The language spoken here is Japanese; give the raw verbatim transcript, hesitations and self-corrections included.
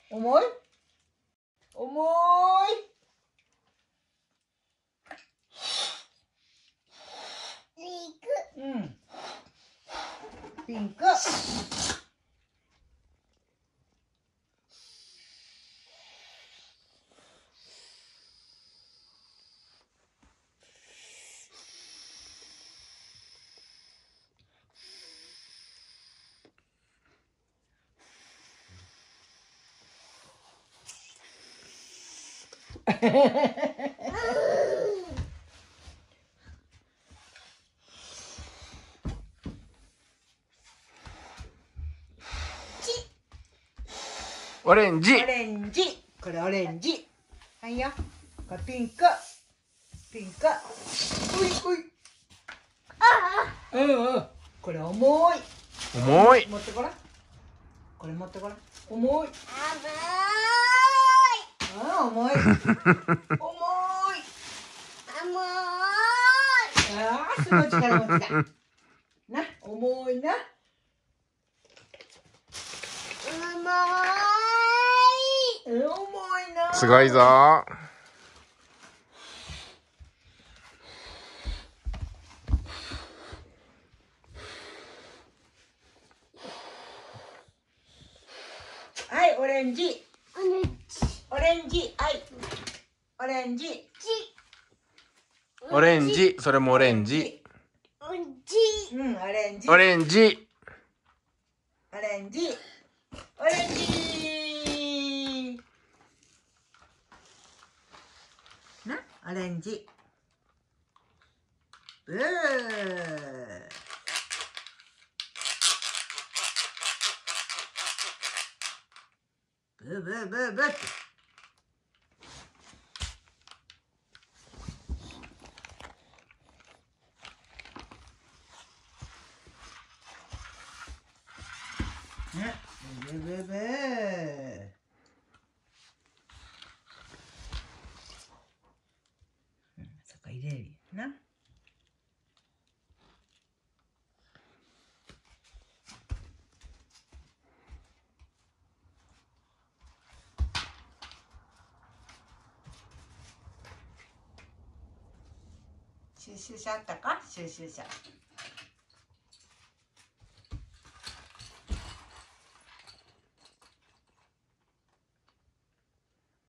重い重い。うん。ピンク。 オレンジ。 オレンジ。これオレンジ。はいよ。これピンク。ピンク。ういうい。うんうん。これ重い。 重い。 持ってごらん。これ持ってごらん。重い。ああ、重い。重い。ああ、すごい力持ちだ。な、重いな。重いな。 すごいぞ。 はい、オレンジ。オレンジ。はい。オレンジ。 オレンジ。それもオレンジ。 うん、オレンジ。 オレンジ。 オレンジ。オレンジ。な、オレンジ。ブー。ブーブーブーブーって。ね、ブーブーブー。うん、そこ入れるよな。シュシュシャあったか？シュシュシャ。